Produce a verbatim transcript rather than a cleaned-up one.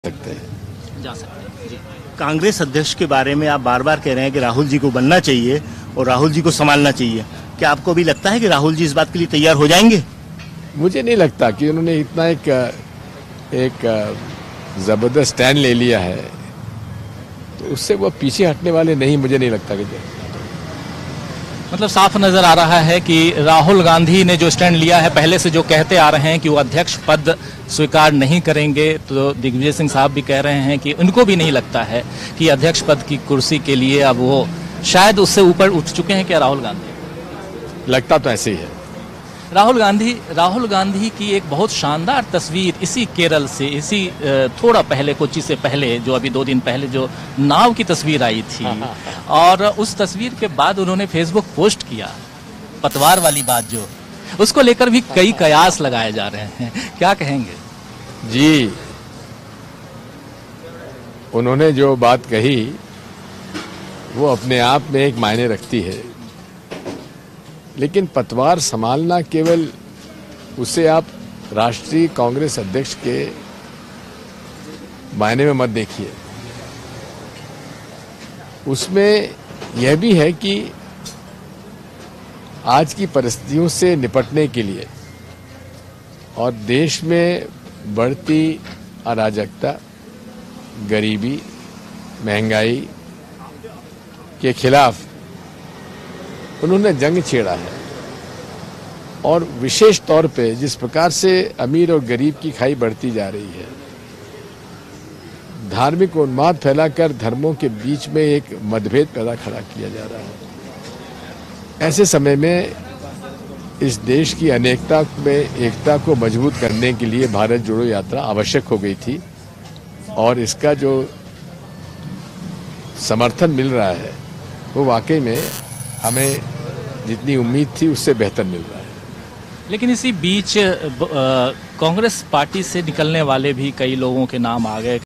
सकते हैं जा सकते हैं जी। कांग्रेस अध्यक्ष के बारे में आप बार बार कह रहे हैं कि राहुल जी को बनना चाहिए और राहुल जी को संभालना चाहिए। क्या आपको भी लगता है कि राहुल जी इस बात के लिए तैयार हो जाएंगे? मुझे नहीं लगता कि उन्होंने इतना एक एक जबरदस्त स्टैंड ले लिया है तो उससे वो पीछे हटने वाले नहीं, मुझे नहीं लगता कि मतलब साफ नजर आ रहा है कि राहुल गांधी ने जो स्टैंड लिया है, पहले से जो कहते आ रहे हैं कि वो अध्यक्ष पद स्वीकार नहीं करेंगे, तो दिग्विजय सिंह साहब भी कह रहे हैं कि उनको भी नहीं लगता है कि अध्यक्ष पद की कुर्सी के लिए अब वो शायद उससे ऊपर उठ चुके हैं। क्या राहुल गांधी? लगता तो ऐसे ही है। राहुल गांधी राहुल गांधी की एक बहुत शानदार तस्वीर इसी केरल से, इसी थोड़ा पहले, कोच्चि से पहले, जो अभी दो दिन पहले जो नाव की तस्वीर आई थी, और उस तस्वीर के बाद उन्होंने फेसबुक पोस्ट किया, पतवार वाली बात, जो उसको लेकर भी कई कयास लगाए जा रहे हैं। क्या कहेंगे? जी, उन्होंने जो बात कही वो अपने आप में एक मायने रखती है, लेकिन पतवार संभालना केवल उसे आप राष्ट्रीय कांग्रेस अध्यक्ष के मायने में मत देखिए। उसमें यह भी है कि आज की परिस्थितियों से निपटने के लिए और देश में बढ़ती अराजकता, गरीबी, महंगाई के खिलाफ उन्होंने जंग छेड़ा है। और विशेष तौर पे जिस प्रकार से अमीर और गरीब की खाई बढ़ती जा रही है, धार्मिक उन्माद फैलाकर धर्मों के बीच में एक मतभेद पैदा खड़ा किया जा रहा है, ऐसे समय में इस देश की अनेकता में एकता को मजबूत करने के लिए भारत जोड़ो यात्रा आवश्यक हो गई थी। और इसका जो समर्थन मिल रहा है वो वाकई में हमें जितनी उम्मीद थी उससे बेहतर मिल रहा है। लेकिन इसी बीच कांग्रेस पार्टी से निकलने वाले भी कई लोगों के नाम आ गए।